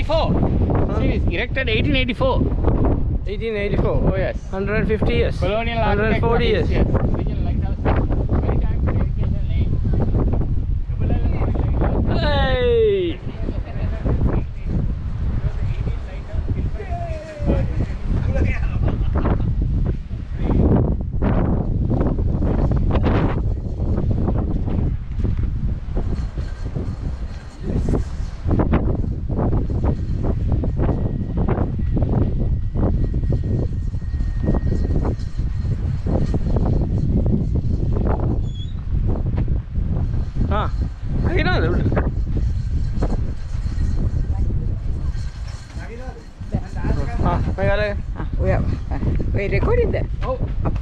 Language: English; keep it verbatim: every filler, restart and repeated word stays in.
eighty-four. Huh? See, it's erected eighteen eighty-four. eighteen eighty-four. Oh yes. one hundred fifty years. Colonial one hundred forty years. Yes. Original lighthouse. Maritime Navigation Lane. Hey! Ah, akhirnya ada udah. Ah, Meghalaya. Ah, we are, uh, we recording that. Oh. Apa